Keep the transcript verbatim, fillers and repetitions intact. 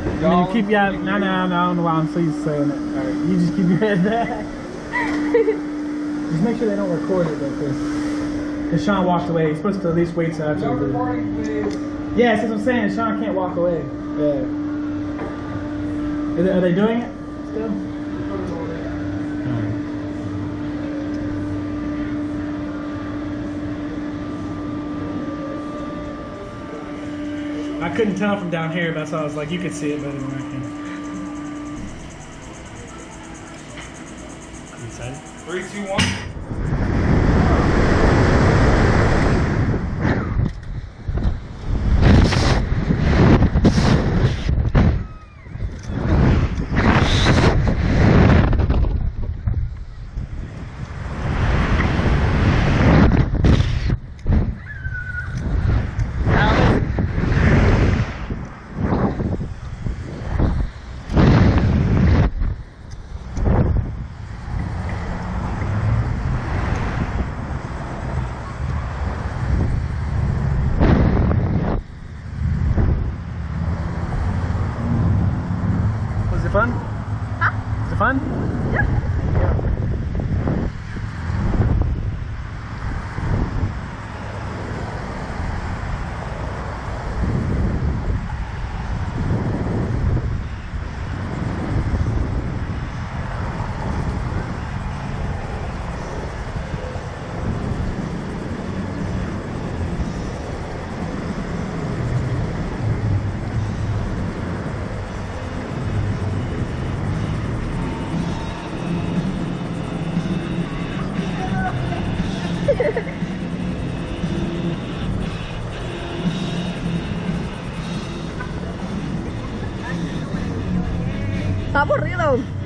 And then keep your, no, no, no, I don't know why I'm so used to saying it. All right, you just keep your head back. Just make sure they don't record it though, Chris. Because Sean walked away. He's supposed to at least wait till after No the recording, please. Yeah, that's what I'm saying. Sean can't walk away. Yeah. Is it, are they doing it still? Alright. I couldn't tell from down here, that's why I was like, you could see it better than I can. You excited? Three, two, one. Was it fun? Huh? Was it fun? Yeah. Está aburrido.